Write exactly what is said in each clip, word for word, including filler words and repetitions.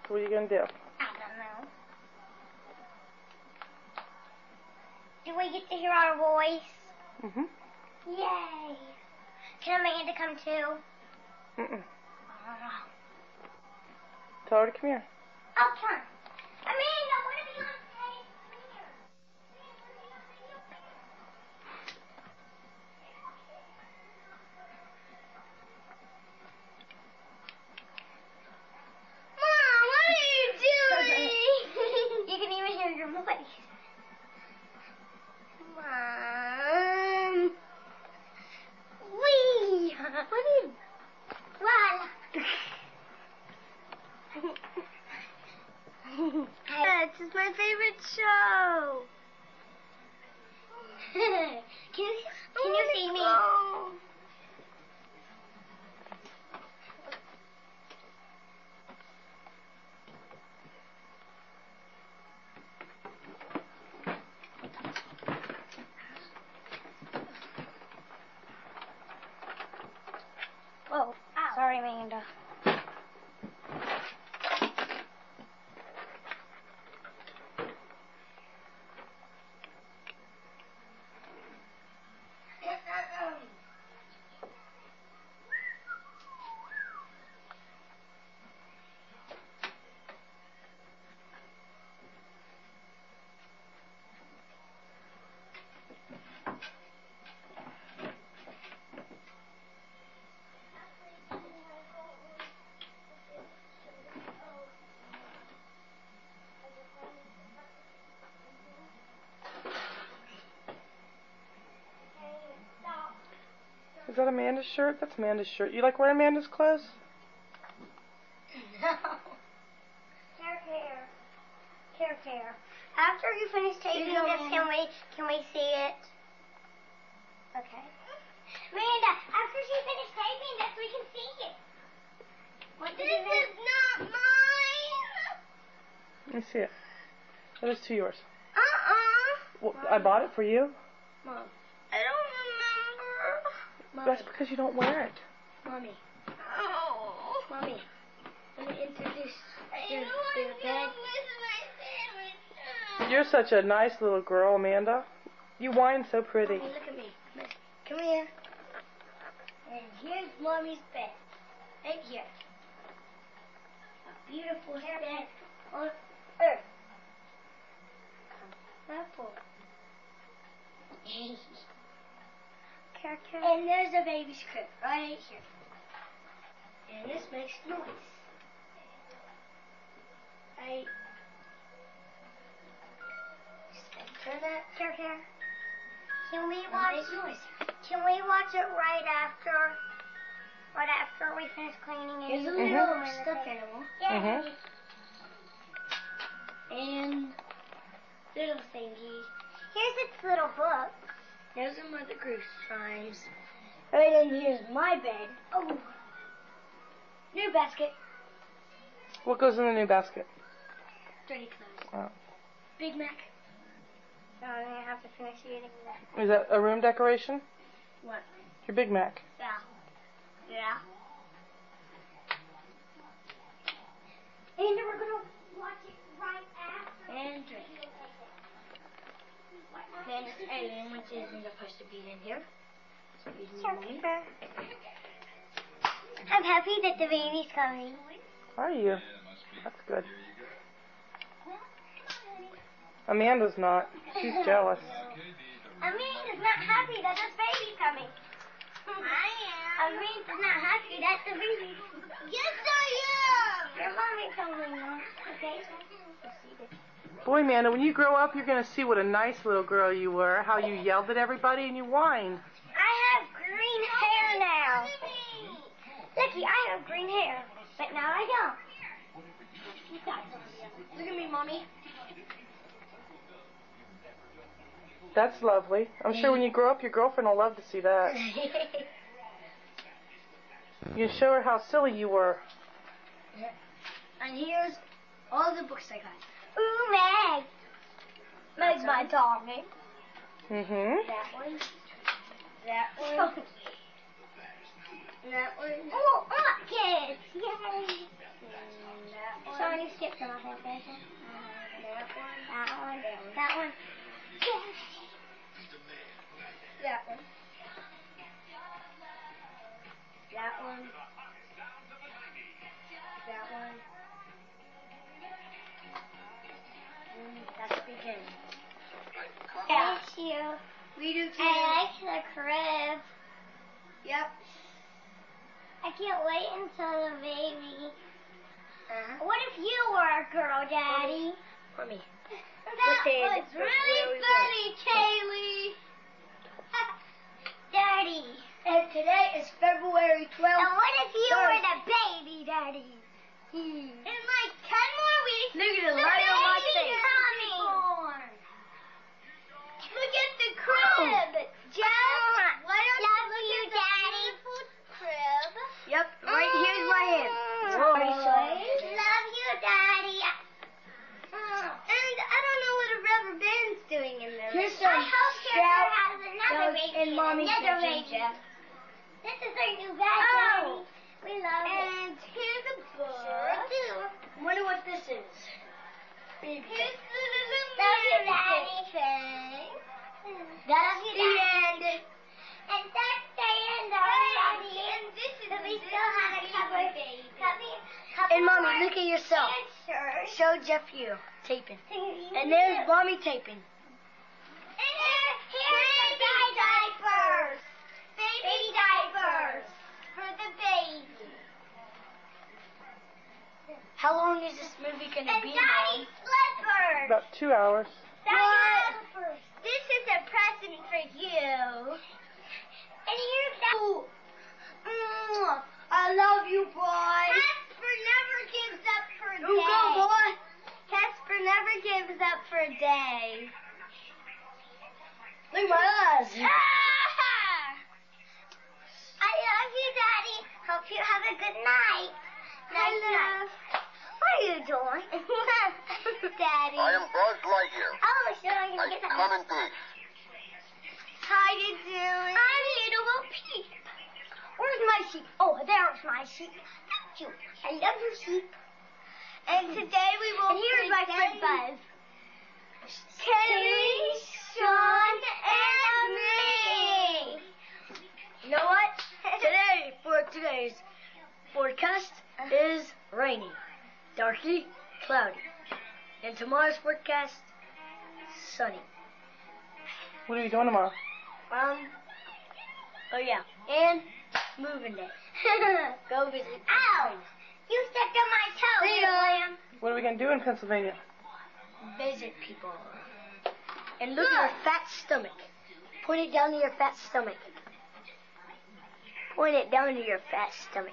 What are you going to do? I don't know. Do we get to hear our voice? Mm-hmm. Yay. Can Amanda come too? Mm-mm. Uh, Tell her to come here. oh, come. Amanda, what are we on stage? Come here. Mom, what are you doing? You can even hear your voice. Mom. Wee. What are you? Well. This is my favorite show. can you, can you see me? Whoa. Ow. Sorry, Amanda. Is that Amanda's shirt? That's Amanda's shirt. You like wearing Amanda's clothes? No. Care, care. Care, care. After you finish taping go, this, Amanda. can we can we see it? Okay. Amanda, after she finished taping this, we can see it. What this is not mine. Let me see it. That is two yours. Uh-uh. Well, I bought it for you. Mom. I don't remember. Mommy. That's because you don't wear it. Mommy. Oh. Mommy. Let me introduce I your, don't your want bed. to miss my sandwich. You're such a nice little girl, Amanda. You whine so pretty. Mommy, look at me. Come here. And here's Mommy's bed. Right here. A beautiful bed on earth. Apple. Care, care. And there's a baby's crib right here. And this makes noise. I turn that. Care, care. Can we and watch? make noise. Can we watch it right after? Right after we finish cleaning it. Here's a Mhm. little stuffed animal. Yay. Mhm. And little thingy. Here's its little book. Here's a Mother Goose rhymes. Right, and here's my bed. Oh. New basket. What goes in the new basket? Dirty clothes. Oh. Big Mac. So I'm gonna have to finish eating that. Is that a room decoration? What? Your Big Mac. Yeah. Yeah. And we're gonna watch it right after. And drink. Then alien, which isn't supposed to be in here. Excuse me, Mommy. I'm happy that the baby's coming. Are you? That's good. Amanda's not. She's jealous. Amanda's not happy that the baby's coming. I am. Amanda's not happy that the baby's coming. Yes, I am. Your mommy told me not. Okay. Boy, Amanda, when you grow up, you're going to see what a nice little girl you were, how you yelled at everybody and you whined. I have green hair now. Lucky, I have green hair, but now I don't. Look at me, Mommy. That's lovely. I'm sure when you grow up, your girlfriend will love to see that. You show her how silly you were. And here's all the books I got. Ooh, Meg. Meg's my dog name. Mm-hmm. That one. That one. That one. Oh, look, kids. Yay. And that one. Shiny nothing special. That one. That one. That one. Yes. That one. That one. That one. Mm, that's the beginning. Yeah. Thank you. We do too. I like the crib. Yep. I can't wait until the baby. Uh-huh. What if you were a girl, Daddy? For me. That was really funny, Kaylee. Daddy. And today is February twelfth. And what if you Sorry. were the baby, Daddy? Hmm. In like ten more weeks, Look at the the light on my baby's face. coming. Look at the crib, Jeff. Why don't you Love look you, at the Daddy. beautiful crib? Yep, right here's my hand. Love you, Daddy. And I don't know what a rubber band's doing in there. Here's I some hope Kara shout has another outs baby in and Mommy's another bedroom, baby. Jeff. This is our new bed, Oh. Daddy. We love it. And here's a book. Sure do. Wonder what this is. Here's the little Daddy thing. That's Love you, the Daddy. end. And that's the end already. And this is but we still have a couple, couple, couple And Mommy, more look at yourself. answers. Show Jeff you taping. And And there's Mommy taping. And here, here's the baby diapers. Baby diapers for the baby. How long is this movie going to And be, Daddy Mom? slippers. About two hours. Daddy slippers. This is a present for you. And here's that. Mm, I love you, boy. Casper never gives up for a You day. go, boy. Casper never gives up for a day. Look at my eyes. Ah! I love you, Daddy. Hope you have a good night. Night, night. What are you doing? Daddy. I am Buzz Lightyear. Oh, so I can I get come in peace. How you doing? I'm Little Bo Peep. Where's my sheep? Oh, there's my sheep. Thank you. I love your sheep. And today we will. And here's my friend Buzz. Kaylee, Sean, and me. You know what? Today, for today's forecast is rainy, darky, cloudy. And tomorrow's forecast, sunny. What are you doing tomorrow? Um, oh yeah, and moving day. Go visit. Ow! You stepped on my toe, See ya. William. What are we going to do in Pennsylvania? Visit people. And look at her fat stomach. Point it down to your fat stomach. Point it down to your fat stomach.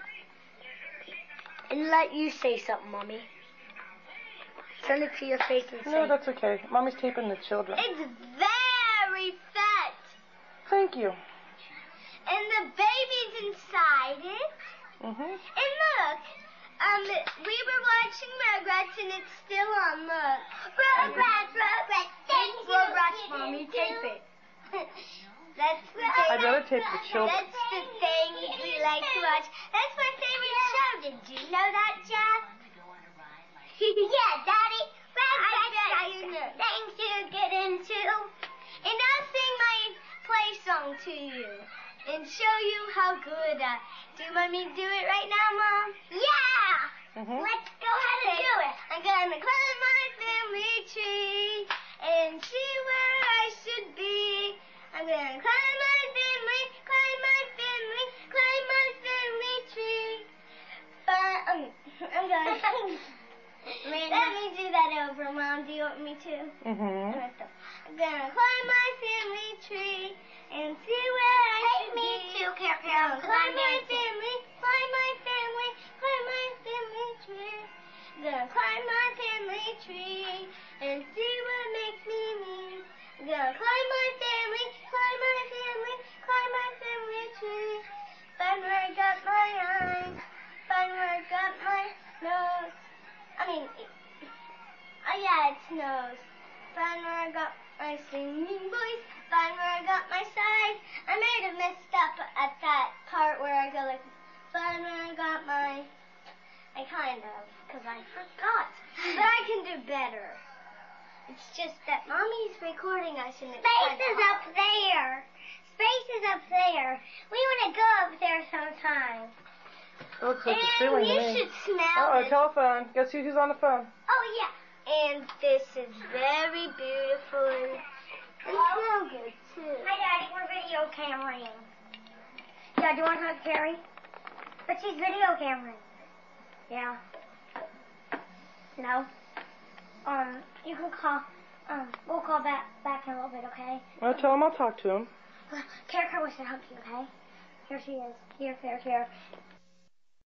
And let you say something, Mommy. Turn it to your face and say, No, that's okay. Mommy's taping the children. It's very fat. Thank you. And the baby's inside it. Mm-hmm. And look, um, we were watching Rugrats and it's still on. Look, Rugrats, Rugrats, thank you. Rugrats, Mommy, tape it. That's the I'd thing. rather tape the children. That's the thing we like to watch. That's my favorite show. Did you know that, Jeff? Yeah, Daddy. Rugrats, things to get into. And I'll sing my play song to you and show you how good I. Do you want me to do it right now, Mom? Yeah. Mm-hmm. Let's go ahead and do it. I'm gonna climb my family tree and see where I should be. I'm gonna climb my family, climb my family, climb my family tree. But um, I'm gonna. Let me do that over, Mom. Do you want me to? Mm-hmm. I'm gonna climb my family tree and see where I should be. Take me too, Carol. Climb my family, climb my family, climb my family tree. I'm gonna climb my family tree and see what makes me mean. I'm gonna climb my family, climb my family, climb my family tree. Find where I got my eyes, find where I got my nose. I mean, oh yeah, it's nose. Find where I got my singing voice. Find where I got my size. I might have messed up at that part where I go like, find where I got my. I kind of, because I forgot. But I can do better. It's just that Mommy's recording us and it's Space is up there. Space is up there. We want to go up there sometime. It looks like and the ceiling you to me. should smell Uh-oh, this. telephone. Guess who's on the phone? Oh, yeah. And this is very beautiful. And it smells good, too. Hi, Daddy. We're video cameraing. Yeah, do you want to talk to Carrie? But she's video cameraing. Yeah. No. Um, you can call, um, we'll call back, back in a little bit, okay? I'll tell him I'll talk to him. Carrie Carrie wants to talk to you, okay? Here she is. Here, here, here.